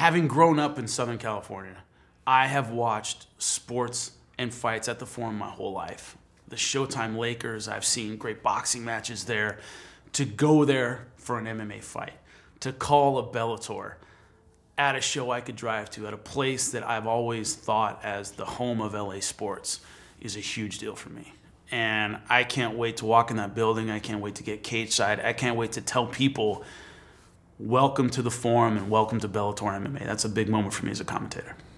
Having grown up in Southern California, I have watched sports and fights at the Forum my whole life. The Showtime Lakers, I've seen great boxing matches there. To go there for an MMA fight, to call a Bellator at a show I could drive to, at a place that I've always thought as the home of LA sports, is a huge deal for me. And I can't wait to walk in that building. I can't wait to get cage side. I can't wait to tell people, welcome to the Forum and welcome to Bellator MMA. That's a big moment for me as a commentator.